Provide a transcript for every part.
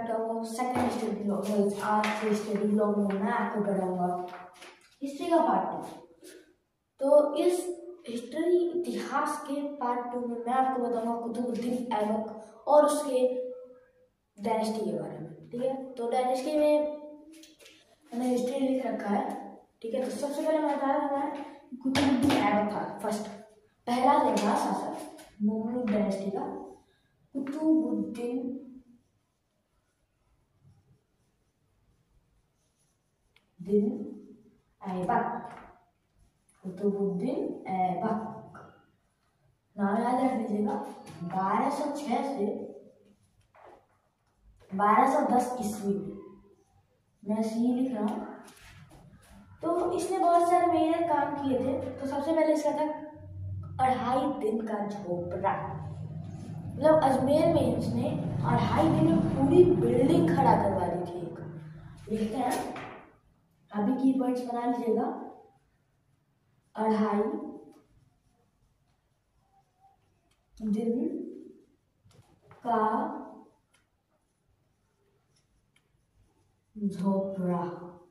हूँ second study blog, आज के स्टडी ब्लॉग में मैं आपको पढ़ाऊंगा हिस्ट्री का पार्ट 2। तो इस हिस्ट्री इतिहास के पार्ट 2 में मैं आपको बताऊंगा कुतुबुद्दीन ऐबक और उसके डायनेस्टी के बारे में। ठीक है, तो डायनेस्टी में मैंने हिस्ट्री लिख रखा है। ठीक है, तो सबसे पहले मैं बता रहा है कुतुबुद्दीन ऐबक था फर्स्ट, पहला था शासक ममलूक डायनेस्टी का कुतुबुद्दीन ऐबक। कुतुबुद्दीन ऐबक नाम याद रख लीजिएगा। 1206 से 1210 ईस्वी मैं सी लिख रहा हूँ। तो इसने बहुत सारे मेजर काम किए थे। तो सबसे पहले इसका था 2.5 दिन का झोपड़ा, मतलब अजमेर में इसने 2.5 दिन में पूरी बिल्डिंग खड़ा करवा दी थी। एक लिखते हैं, अभी की पॉइंट्स बना लीजिएगा। 2.5 दिन का झोपड़ा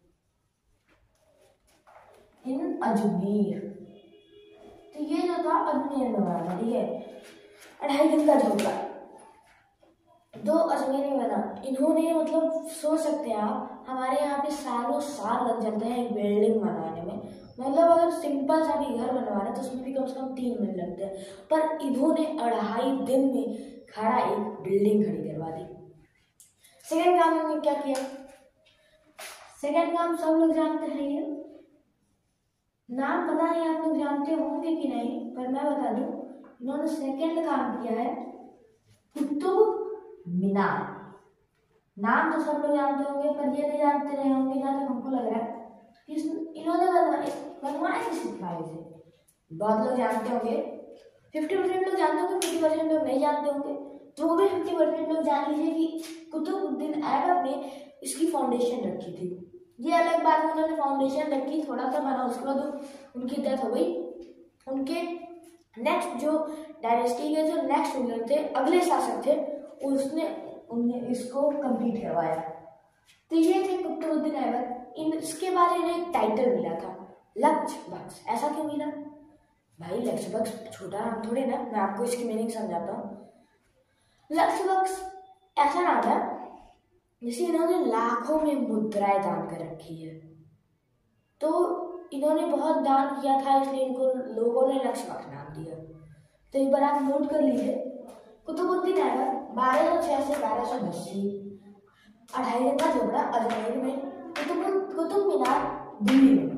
इन अजमेर। तो ये जो था अजमेर में बना था। ठीक है, 2.5 दिन का झोपड़ा दो अजमेर में बना। इन्होंने मतलब सोच सकते हैं आप, हमारे यहाँ पे सालों साल लग जाते हैं एक बिल्डिंग बनाने में। मतलब अगर सिंपल सा भी घर बनवा रहे तो उसमें भी कम से कम 3 महीने लगते हैं, पर इन्होंने 2.5 दिन में खड़ा एक बिल्डिंग खड़ी करवा दी। सेकंड काम इन्होंने क्या किया? सेकंड काम सब लोग जानते हैं, ये नाम पता नहीं आप लोग जानते होंगे कि नहीं, पर मैं बता दूं, इन्होंने सेकंड काम किया है कुतुब मीनार। नाम तो सब लोग जानते होंगे, पर ये नहीं जानते रहे होंगे जहाँ तक हमको लग रहा है। इन्होंने बनवाया किस भाई से? बहुत लोग जानते होंगे, 50% लोग जानते होंगे, 50% लोग नहीं जानते होंगे। तो वो भी 50% लोग जान लीजिए कि कुतुबुद्दीन ऐबक ने इसकी फाउंडेशन रखी थी। ये अलग बात है, उन्होंने फाउंडेशन रखी, थोड़ा सा बना, उसके बाद उनकी डेथ हो गई। उनके नेक्स्ट जो डायनेस्टी के जो नेक्स्ट रूलर थे, अगले शासक थे, उनने इसको कंप्लीट करवाया। तो ये थे कुतुबुद्दीन ऐबक। इसके बाद इन्हें एक टाइटल मिला था लक्ष्य बख्श। ऐसा क्यों मिला भाई? लक्ष्य बख्श छोटा नाम थोड़े ना, मैं आपको इसकी मीनिंग समझाता हूँ। लक्ष्य बख्श ऐसा नाम था जैसे इन्होंने लाखों में मुद्राएं दान कर रखी है। तो इन्होंने बहुत दान किया था, इसलिए इनको लोगों ने लक्ष्य बख्श नाम दिया। तो एक बार आप नोट कर लीजिए, कुतुबुद्दीन ऐबक 1206 से 1210, 2.5 दिन का झोपड़ा अजमेर में, कुतुब मीनार दिल्ली में।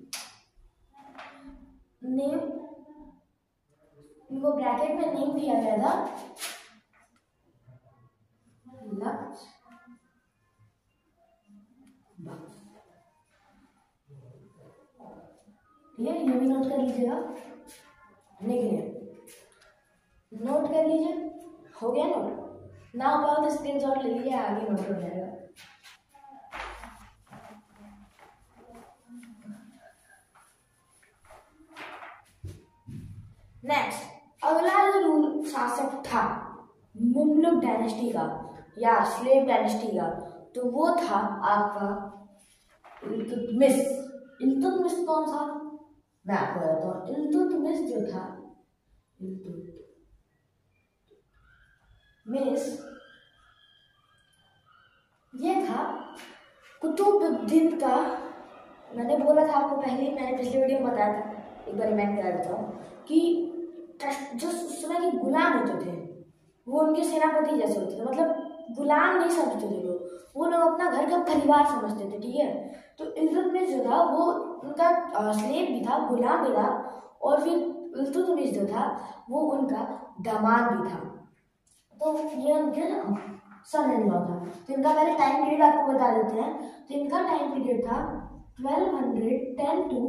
नेम इनको ब्रैकेट में नेम दिया गया था लक्ष्य बख्श। ठीक है, ये भी नोट कर लीजिएगा। लिख लिया, नोट कर लीजिए, हो गया नोट। ना हो पाओ तो स्क्रीनशॉट ले लीजिए, आगे नोट हो जाएगा। नेक्स्ट अगला जो रूल शासक था ममलूक डायनेस्टी का या स्लेव डायनेस्टी का, तो वो था आपका इल्तुतमिश। इल्तुतमिश कौन सा? मैं आपको बताता हूँ। इल्तुतमिश जो था, इल्तुतमिश ये था कुतुबुद्दीन का। मैंने बोला था आपको पहले, मैंने पिछले वीडियो में बताया था, एक बार रिमाइंड करा देता हूँ कि जो उस समय के गुलाम होते थे वो उनके सेनापति जैसे होते थे। मतलब गुलाम नहीं समझते थे लोग, वो लोग अपना घर का परिवार समझते थे। ठीक है, तो इल्तुतमिश जो था वो उनका स्लेव भी था, गुलाम भी था, और फिर इल्तुतमिश जो था वो उनका दामाद भी था। तो ये उनके सन इन लॉ था। तो इनका पहले टाइम पीरियड आपको बता देते हैं। तो इनका टाइम पीरियड था 1210 to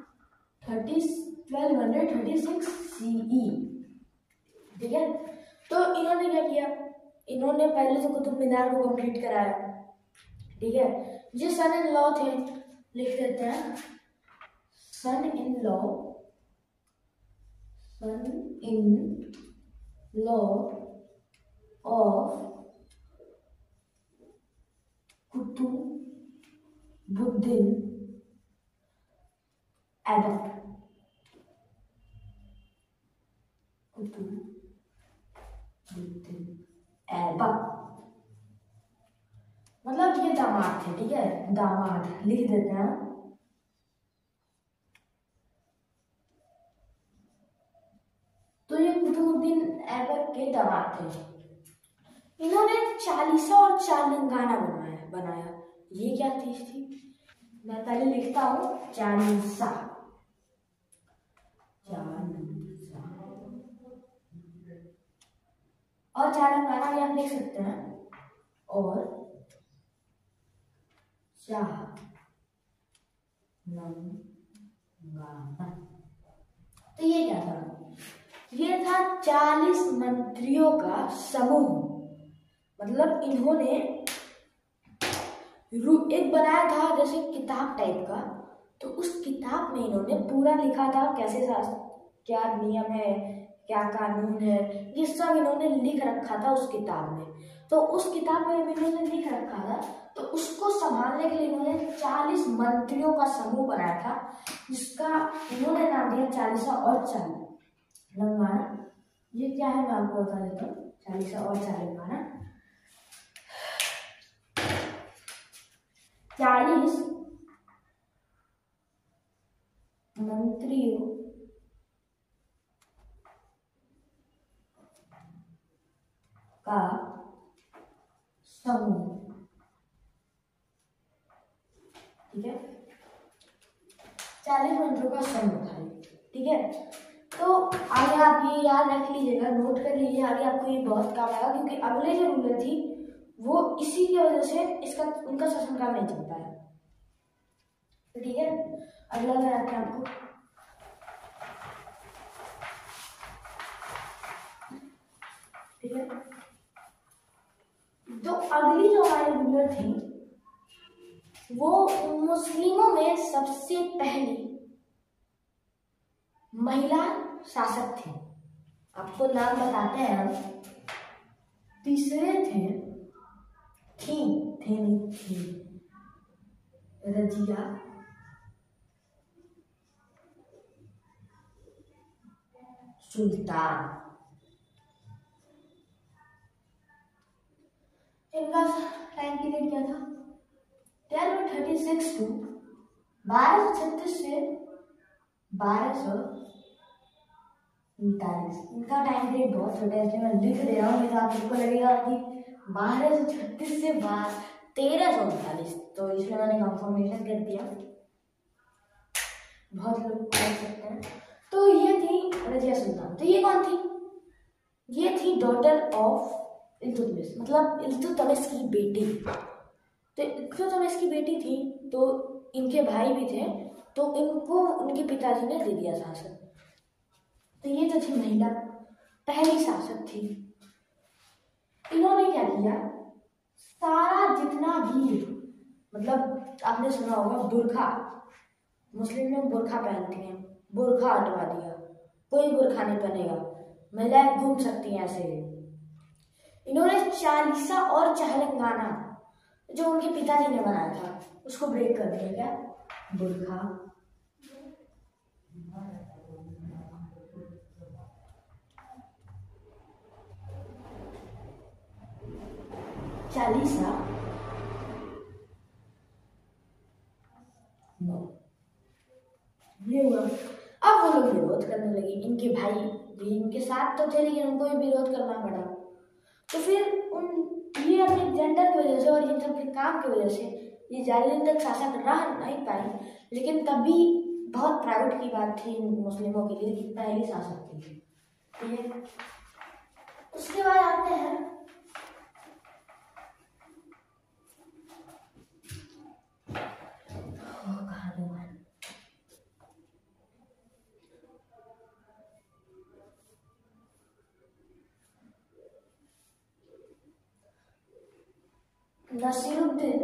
1236 CE। ठीक है, तो इन्होंने क्या किया? इन्होंने पहले तो कुतुब मीनार को कंप्लीट कराया। ठीक है, जो सन इन लॉ थे, लिख देते हैं son in law of Qutbuddin Aibak. Qutbuddin Aibak मतलब ये दामाद थे, ठीक है, दामाद लिख देते हैं। तो ये कुतुबुद्दीन ऐबक के दामाद थे। इन्होंने चालीसा और चारलिंगाना बनाया। ये क्या चीज थी, मैं पहले लिखता हूं। चालीसा और चारलिंगाना भी आप लिख सकते हैं। और चारलिंगाना, तो ये क्या था, ये था 40 मंत्रियों का समूह। मतलब इन्होंने एक बनाया था जैसे किताब टाइप का, तो उस किताब में इन्होंने पूरा लिखा था कैसे क्या नियम है, क्या कानून है, ये सब इन्होंने लिख रखा था उस किताब में। तो उस किताब में इन्होंने लिख रखा था, तो उसको संभालने के लिए इन्होंने 40 मंत्रियों का समूह बनाया था, जिसका इन्होंने नाम दिया चालीसा और चारलिंगाना। ये क्या है मैं आपको बता देता हूँ। चालीसा और चारलिंगाना 40 मंत्रियों का समूह, ठीक है, 40 मंत्रियों का समूह था, ठीक है। तो आगे आप ये याद रख लीजिएगा, नोट कर लीजिए, आगे आपको ये बहुत काम आएगा, क्योंकि अगले जो रूलर थी वो इसी की वजह से इसका उनका शासनकाल नहीं चल पाया। तो ठीक है, अगला मैं आता हूं आपको। ठीक है, तो अगली जो हमारी रूलर थी वो मुस्लिमों में सबसे पहली महिला शासक थी। आपको नाम बताते हैं हम। तीसरे थे रजिया सुल्तान। इनका टाइम पीरियड क्या था, 1236 टू 1236 से 1239। इनका टाइम पीरियड बहुत छोटा है, इसलिए मैं लिख दे रहा हूँ, नहीं तो आपको लगेगा कि 1236 से 1339, तो इसलिए मैंने कंफर्मेशन कर दिया, बहुत लोग पढ़ सकते हैं। तो ये थी रजिया सुल्तान। तो ये कौन थी, ये थी डॉटर ऑफ इल्तुतमिश, मतलब इल्तुतमिश की बेटी। तो इल्तुतमिश की बेटी थी, तो इनके भाई भी थे, तो इनको उनके पिताजी ने दे दिया शासन। तो ये जो थी महिला पहली शासक थी। इन्होंने क्या किया, सारा जितना भी, मतलब आपने सुना होगा बुर्खा, मुस्लिम लोग बुर्खा पहनते हैं, बुर्खा हटवा दिया, कोई बुर्खा नहीं पहनेगा, महिलाएं घूम सकती हैं ऐसे। इन्होंने चालीसा और चारलिंगाना जो उनके पिताजी ने बनाया था उसको ब्रेक कर दिया। क्या, बुर्खा, चालीसा, नो, ये हुआ। अब वो लोग विरोध करने लगे, इनके भाई भी इनके साथ तो थे लेकिन उनको भी विरोध करना पड़ा। तो फिर ये अपने जेंडर की वजह से और इन सब के काम की वजह से ये ज्यादा दिन तक शासक रह नहीं पाई, लेकिन तब भी बहुत प्राउड की बात थी मुस्लिमों के लिए कि पहली शासक थी। ठीक है, उसके बाद आते हैं नसीरुद्दीन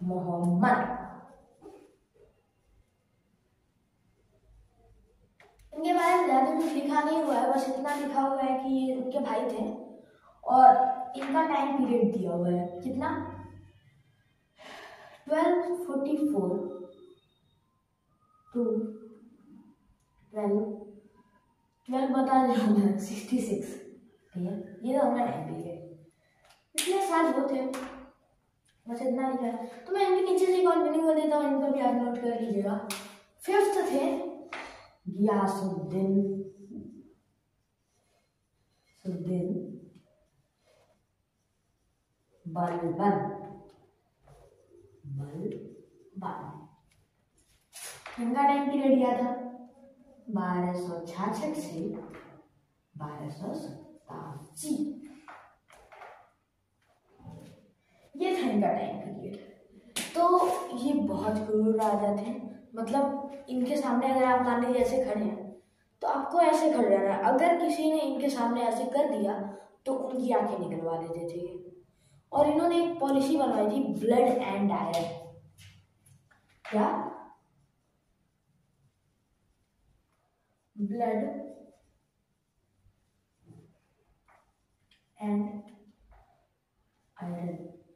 मोहम्मद। इनके बारे में ज़्यादा कुछ लिखा नहीं हुआ है, बस इतना लिखा हुआ है कि ये उनके भाई थे और इनका टाइम पीरियड दिया हुआ है कितना 1244 टू 12 बता रहा हूँ मैं 66। भैया ये तो हमारा टाइम पीरियड इतने साल होते बस इतना लिखा है। तो मैं इनके नीचे से कंटिन्यू कर देता हूँ, इनका भी आप नोट कर लीजिएगा। फिफ्थ थे गियासुद्दीन बलबन। इनका टाइम पीरियड दिया था 1266 से 1287। ये था इनका टाइम पीरियड। तो ये बहुत क्रूर राजा थे, मतलब इनके सामने अगर आप मान लीजिए ऐसे खड़े हैं तो आपको ऐसे खड़े रहना है। अगर किसी ने इनके सामने ऐसे कर दिया तो उनकी आंखें निकलवा देते थे। और इन्होंने एक पॉलिसी बनवाई थी ब्लड एंड आयरन। क्या? Blood and iron.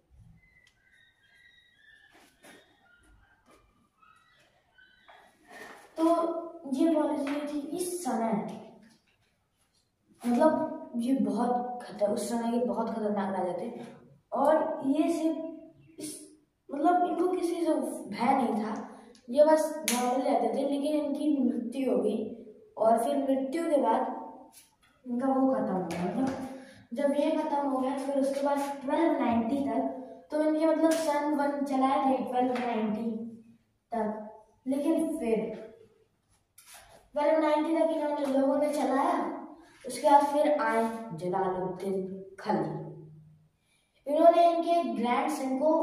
तो ये पॉलिसी थी इस समय, मतलब ये बहुत उस समय के बहुत खतरनाक राजा थे। और ये सिर्फ इस मतलब इनको किसी से भय नहीं था, ये बस नॉर्मल रहते थे। लेकिन इनकी मृत्यु हो गई और फिर मृत्यु के बाद इनका वो खत्म हो गया। मतलब जब ये खत्म हो गया फिर उसके बाद 1290 तक तो इनके मतलब सन 1 चलाए थे 1290 तक। लेकिन फिर 1290 तक इन्होंने लोगों ने चलाया। उसके बाद फिर आए जलालुद्दीन खलजी। इन्होंने इनके ग्रैंड सन को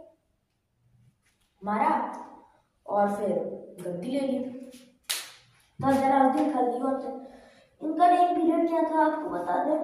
मारा और फिर गद्दी ले ली। तो जलालुद्दीन खलजी कौन थे? इनका टाइम पीरियड क्या था आपको बता दें।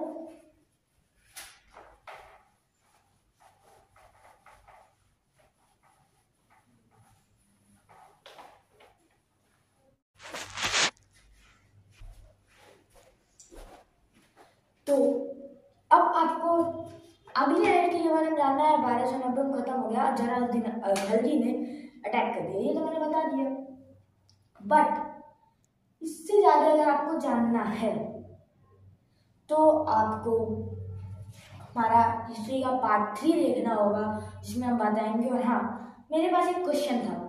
तो अब आपको अगले आयत के बारे में जानना है। 1290 में खत्म हो गया, जलालुद्दीन खलजी ने अटैक कर दिया, ये तो मैंने बता दिया। बट इससे ज्यादा अगर आपको जानना है तो आपको हमारा हिस्ट्री का पार्ट 3 देखना होगा, जिसमें हम बताएंगे। और हाँ, मेरे पास एक क्वेश्चन था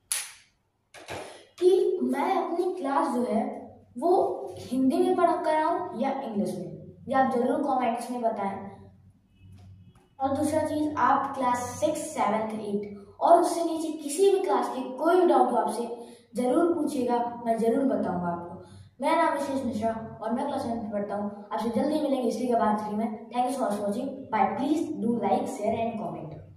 कि मैं अपनी क्लास जो है वो हिंदी में पढ़ कर आऊँ या इंग्लिश में, ये आप जरूर कमेंट्स में बताएं। और दूसरा चीज़, आप क्लास 6, 7, 8 और उससे नीचे किसी भी क्लास के कोई भी डाउट हो आपसे जरूर पूछिएगा, मैं जरूर बताऊंगा आपको। मेरा नाम विशेष मिश्रा और मैं क्लास 7 में पढ़ता हूँ। आपसे जल्दी मिलेंगे हिस्ट्री का पार्ट 3 में। Thank you so much for watching. Bye. Please do like, share and comment.